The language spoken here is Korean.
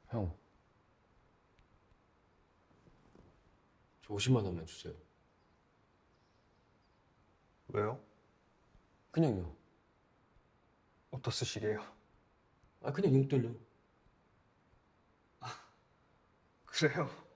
형, 저 50만 원만 주세요. 왜요? 그냥요. 어디다 쓰시게요? 그냥 용돈요. 그래요?